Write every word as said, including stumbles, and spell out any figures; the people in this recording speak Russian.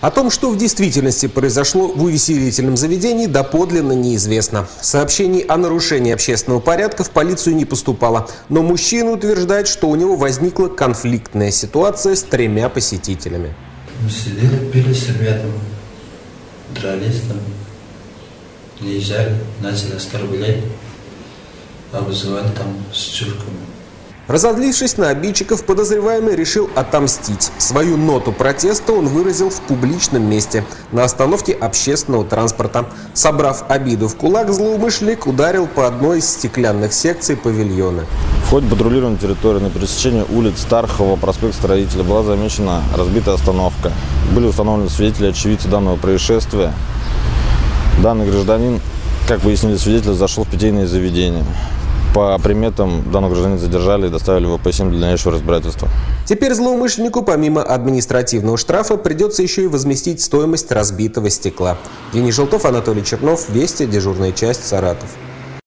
О том, что в действительности произошло в увеселительном заведении, доподлинно неизвестно. Сообщений о нарушении общественного порядка в полицию не поступало. Но мужчина утверждает, что у него возникла конфликтная ситуация с тремя посетителями. Мы сидели, пили с ребятами, дрались там, наезжали, начали оскорблять, обзывать там с чурками. Разозлившись на обидчиков, подозреваемый решил отомстить. Свою ноту протеста он выразил в публичном месте, на остановке общественного транспорта. Собрав обиду в кулак, злоумышленник ударил по одной из стеклянных секций павильона. В ходе патрулирования территории на пересечении улиц Стархова, проспект Строителя была замечена разбитая остановка. Были установлены свидетели, очевидцы данного происшествия. Данный гражданин, как выяснили свидетели, зашел в питейное заведение. По приметам данного гражданина задержали и доставили в вэ пэ семь для дальнейшего разбирательства. Теперь злоумышленнику помимо административного штрафа придется еще и возместить стоимость разбитого стекла. Денис Желтов, Анатолий Чернов, Вести, дежурная часть, Саратов.